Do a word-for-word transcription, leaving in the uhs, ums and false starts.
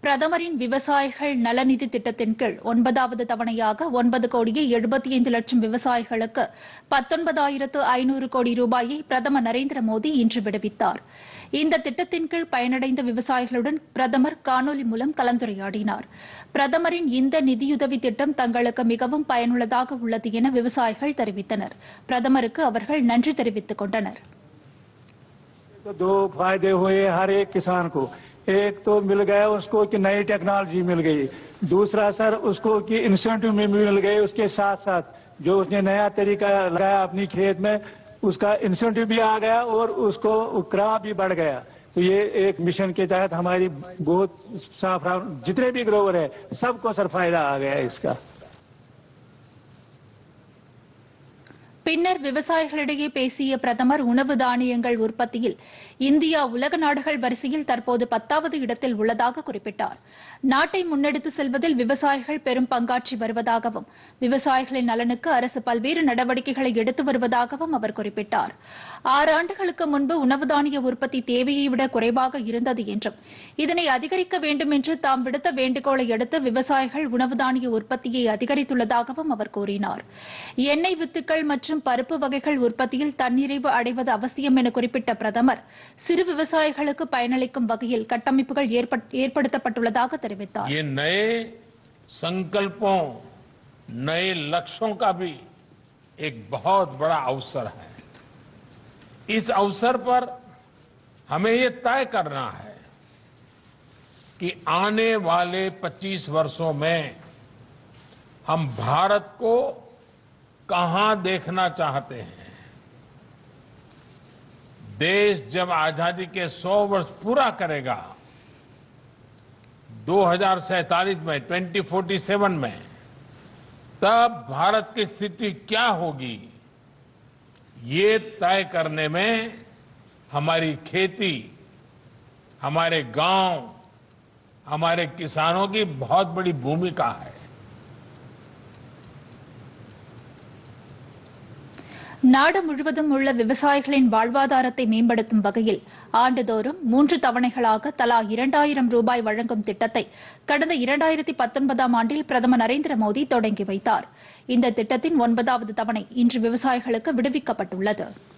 பிரதமரின் விவசாயிகள் நலநிதி திட்டத்தின் கீழ் ஒன்பதாவது தவணையாக ஒன்பது கோடியே எழுபத்தி ஐந்து லட்சம் விவசாயிகளுக்கு பத்தொன்பதாயிரத்து ஐநூறு கோடி ரூபாயை பிரதமர் நரேந்திர மோடி இன்று விடுவித்தார். இந்த திட்டத்தின் கீழ் பயனடைந்த விவசாயிகளுடன் பிரதமர் காணொலி மூலம் கலந்துரையாடினார். பிரதமரின் இந்த நிதியுதவி திட்டம் தங்களுக்கு மிகவும் பயனுள்ளதாக உள்ளது என விவசாயிகள் தெரிவித்தனர். பிரதமருக்கு அவர்கள் நன்றி தெரிவித்துக் கொண்டனர். दो फायदे हुए हर एक किसान को। एक तो मिल गया उसको कि नई टेक्नोलॉजी मिल गई, दूसरा सर उसको कि इंसेंटिव में मिल गए, उसके साथ साथ जो उसने नया तरीका लगाया अपनी खेत में उसका इंसेंटिव भी आ गया और उसको क्रॉप भी बढ़ गया। तो ये एक मिशन के तहत हमारी बहुत साफ जितने भी ग्रोवर है सबको सर फायदा आ गया इसका। பின்னர் விவசாயிகளிடையே பேசிய பிரதமர் உணவு தானியங்கள் உற்பத்தியில் இந்தியா உலக நாடுகள் வரிசையில் தற்போது பத்தாவது இடத்தில் உள்ளதாக குறிப்பிட்டார். நாட்டை முன்னெடுத்து செல்வதில் விவசாயிகள் பெரும் பங்காற்றி வருவதாகவும் விவசாயிகளின் நலனுக்கு அரசு பல்வேறு நடவடிக்கைகளை எடுத்து வருவதாகவும் அவர் குறிப்பிட்டார். ஆறு ஆண்டுகளுக்கு முன்பு உணவு தானிய உற்பத்தி தேவையை விட குறைவாக இருந்தது என்றும் இதனை அதிகரிக்க வேண்டும் என்று தாம் விடுத்த வேண்டுகோளை அடுத்து விவசாயிகள் உணவு தானிய உற்பத்தியை அதிகரித்துள்ளதாகவும் அவர் கூறினார். எண்ணெய் வித்துக்கள் மற்றும் பருப்பு வகைகள் உற்பத்தியில் தன்னிறைவு அடைவது அவசியம் என குறிப்பிட்ட பிரதமர் சிறு விவசாயிகளுக்கு பயனளிக்கும் வகையில் கட்டமைப்புகள் ஏற்படுத்தப்பட்டுள்ளதாக தெரிவித்தார். ये नए संकल्पों नए लक्ष्यों का भी एक बहुत बड़ा अवसर है। इस अवसर पर हमें ये तय करना है कि आने वाले पच्चीस वर्षों में हम भारत को कहां देखना चाहते हैं। देश जब आजादी के सौ वर्ष पूरा करेगा दो हजार सैंतालीस में ट्वेंटी फोर्टी सेवन में, तब भारत की स्थिति क्या होगी ये तय करने में हमारी खेती, हमारे गांव, हमारे किसानों की बहुत बड़ी भूमिका है। நாடு முழுவதும் உள்ள விவசாயிகளின் வாழ்வாதாரத்தை மேம்படுத்தும் வகையில் ஆண்டுதோறும் மூன்று தவணைகளாக தலா இரண்டாயிரம் ரூபாய் வழங்கும் திட்டத்தை கடந்த இரண்டாயிரத்தி பத்தொன்பதாம் ஆண்டில் பிரதமர் நரேந்திர மோடி தொடங்கி வைத்தார். இந்த திட்டத்தின் ஒன்பதாவது தவணை இன்று விவசாயிகளுக்கு விடுவிக்கப்பட்டுள்ளது.